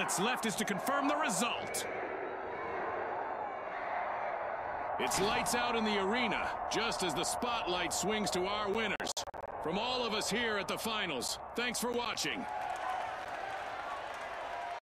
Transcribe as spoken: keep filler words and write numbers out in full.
that's left is to confirm the result. It's lights out in the arena, just as the spotlight swings to our winners. From all of us here at the finals, thanks for watching.